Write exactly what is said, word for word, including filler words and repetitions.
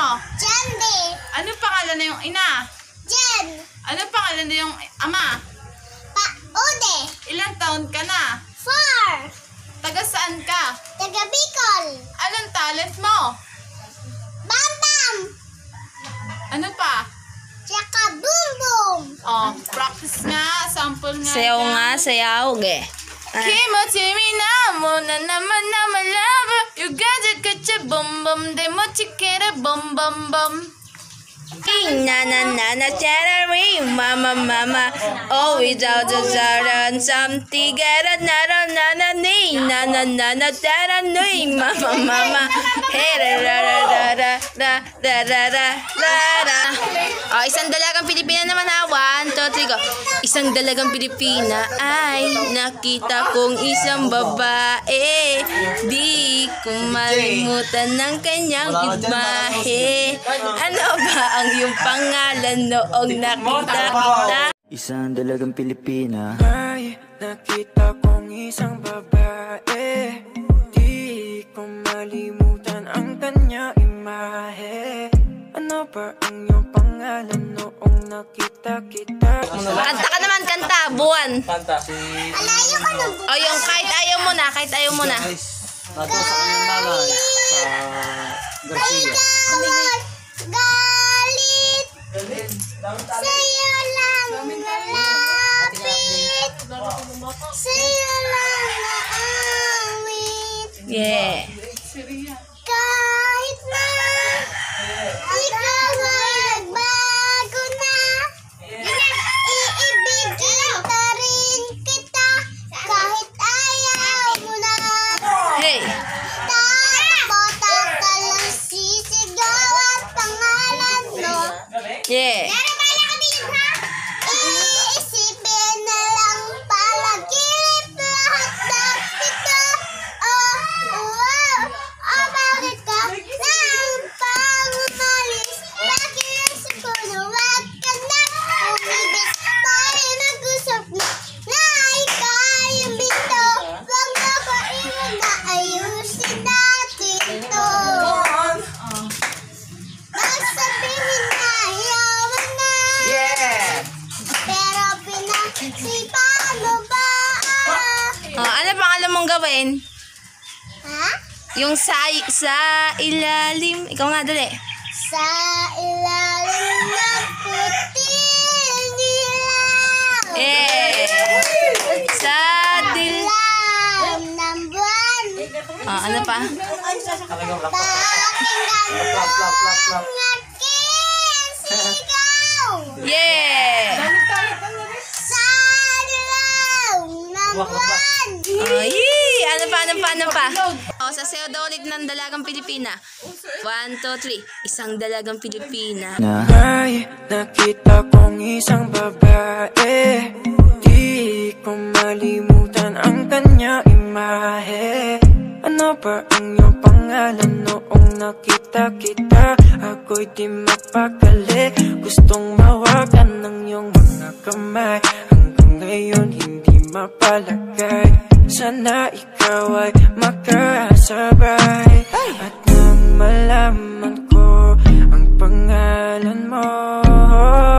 Jandy. Ano pangalan na yung ina? Jen. Ano pangalan na yung ama? Pa Ude. Ilang taon ka na? Four. Taga saan ka? Taga Bicol. Anong talent mo? Bam Bam. Ano pa? Tsaka Boom Boom. Oh, practice nga. Sample nga. Sayaw dyan. nga, sayaw, ge. Ah. Kimochimi na mo na naman na malaba. You got it, kacha bum bum. De mo chikera bum bum bum. Na na na na cherry, mama mama. Oh, without the zaran, something get na na na na ni na na na na tara ni mama mama. Hey ra ra ra ra ra ra ra ra ra ra. Oh, isang dalagang Pilipina naman ha. One, two, three, go. Isang dalagang Pilipina ay nakita kong isang babae. Di ko malimutan ng kanyang imahe. Ano ba ang iyong pangalan noong nakita kita? Isang dalagang Pilipina. Ay, nakita kong isang babae. Di ko malimutan ang kanya imahe. Ano ba ang iyong pangalan noong nakita kita? Kanta ka naman, kanta, buwan. Alayo ka na O yung kahit ayaw mo na, kahit ayaw mo na. Nato sa kanyang nanay sa Garcia. Gawat, galit. Sa'yo lang nalapit. Sa'yo lang naawit. Yeah. Kahit na ikaw ay nagbago na, iibigin pa rin kita kahit ayaw mo na. Hey. Tatakbo ka lang, sisigaw at pangalan mo. Yeah. Iisipin na lang palagilip lahat ng ito. Oh, wow, oh, bakit ka nang pangumalis? Bakit ang siguro wag ka na umibig? Tayo nag-usap na na ikaw ay uminto. Wag mo ko iwan na ayusin natin ito. Nagsabihin na ayawan na. Pero pinagsipan mo ba? Oh, ano pangalan mong gawin? Ha? Yung sa, sa ilalim. Ikaw nga, dali. Sa ilalim ng puting ilaw. Eh. Sa dil... Ilalim ng buwan. Oh, ano pa? Pakinggan mo ang aking sigaw. Yeah. Sa ilaw ng buwan. Oh, yee. Ano pa, ano pa, ano pa? Oh, sa sayo daw ulit ng dalagang Pilipina. One, two, three. Isang dalagang Pilipina. Na Ay, nakita kong isang babae. Di ko malimutan ang kanya imahe. Ano ba ang iyong pangalan noong nakita kita? Ako'y di mapakali. Gustong mawakan ng iyong mga kamay. Hanggang ngayon hindi mapalagay. Sana ikaw ay makasabay. At nang malaman ko ang pangalan mo.